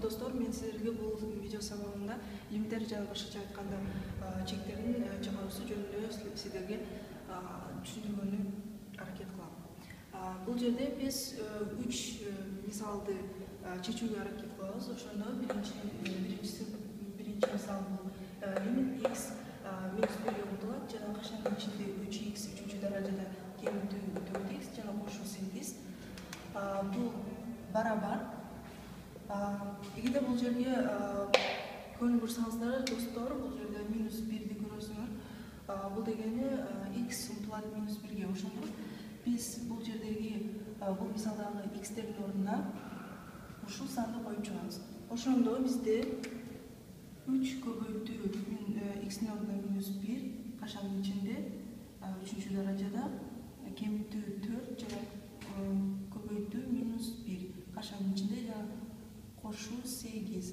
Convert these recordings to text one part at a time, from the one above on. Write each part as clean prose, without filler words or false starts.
достор, мен силерге бул видео сабагында лимиттер жана башкача айтканда чектердин чыгаруусу жөнүндө силерге түшүндүргөнү аракет кылам. Бул жерде биз 3 мисалды чечүүгө аракет кылабыз. Ошондо биринчи мисал бул лимит x минус 1ге утулат жана кашандын ичинде 3x 3-чү даражада кемитүү 4x жана кошуу 8. Бул барабар. Эгерде бул жерге көңүл бурсаңыздар достор, бул жерде минус 1ди көрөсүңөр. Бул дегени x умтулат минус 1ге. Ошондо биз бул жердеги бул мисалдагы x'тердин ордуна ушул санды коюп чыгабыз. Ошондо бизде 3 көбөйтүү x'тин ордуна минус 1 кашандын ичинде 3-чү даражада кемитүү 4 жана көбөйтүү минус 1 кашандын ичинде жана кошуу 8.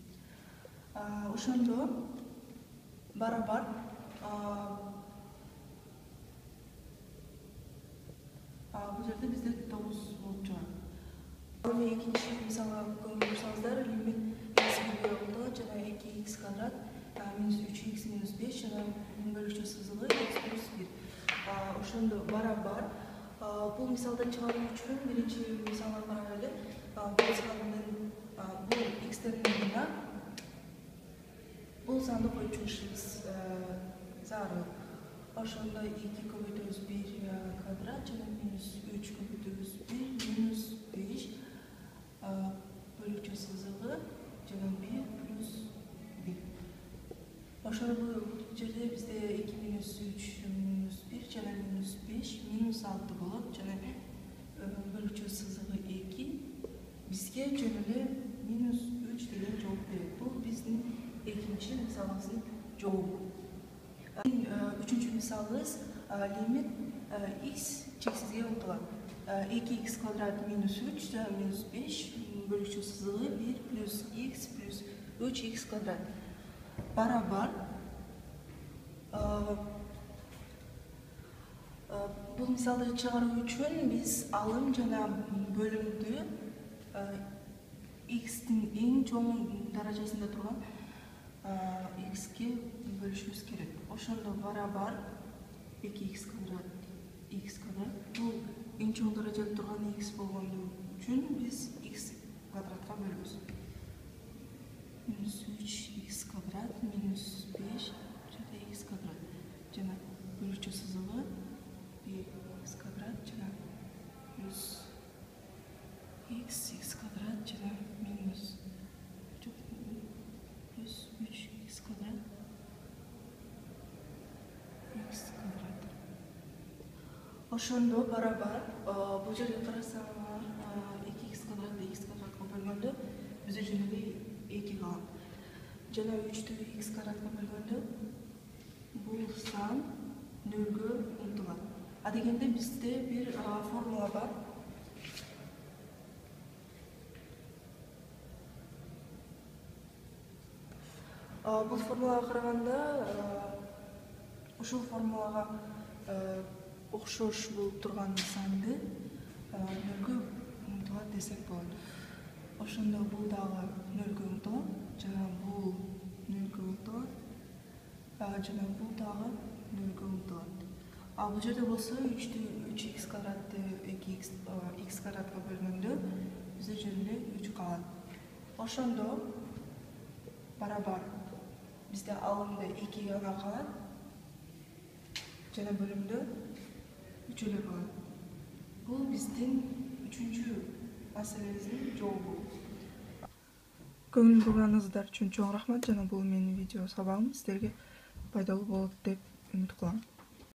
Ошондо барабар бул жерде бизде 9 болуп чыгат. Эми экинчи мисалга көңүл бурсаңыздар, лимит x 1ге утулат жана 2x квадрат минус 3x минус 5 жана бөлүүчү сызыгы x плюс 1. Ошондо барабар. Бул мисалдан чыгаруу үчүн биринчи мисалга карайлы. Бул сандын бул x'тердин ордуна бул санды коюп чыгышыбыз зарыл. Ошондо 2 көбөйтөбүз 1 квадрат жана минус 3 көбөйтөбүз 1 минус 5 бөлүүчү сызыгы жана 1 плюс 1. Ошондо бул жерде бизде 2 минус 3 минус 1 жана минус 5 минус 6 болот жана бөлүүчү сызыгы 2 бизге жөн эле минус 3 деген жооп берет. Бул биздин экинчи мисалыбыздын жообу. Үчүнчү мисалыбыз лимит x чексизге умтулат. 2x квадрат минус 3 жана минус 5 бөлүүчү сызыгы 1 плюс x плюс 3x квадрат. Барабар. Бул мисалды чыгаруу үчүн биз алым жана бөлүмдү x'тин эң чоң даражасында турган x'ке бөлүшүбүз керек. Ошондо барабар 2x квадрат x квадрат. Бул эң чоң даражада турган x болгондугу үчүн биз x квадратка бөлөбүз. Минус 3x квадрат минус 5 жана x квадрат жана бөлүүчү сызыгы x квадрат жана плюс x квадрат жана минус плюс 3x квадрат x квадрат. Ошондо барабар. Бул жерге карасаңар 2x квадратты x квадратка бөлгөндө бизде жөн эле 2 калат. Жана 3-тү x квадратка бөлгөндө бул сан 0ге умтулат. Дегенде бизде бир формула бар. Бул формулага караганда ушул формулага окшош болуп турган санды 0ге умтулат десек болот. Ошондо бул дагы 0ге умтулат жана бул 0ге умтулат жана бул дагы 0ге умтулат. Бул жерде болсо 3x квадратты 2x x квадратка бөлгөндө бизде жөн эле 3 калат. Ошондо барабар бизде алымда 2 гана калат жана бөлүмдө 3 эле калат. Бул биздин 3-чү маселебиздин жообу. Көңүл бурганыңыздар үчүн чоң рахмат жана бул менин видео сабагым сиздерге пайдалуу болот деп үмүт кылам.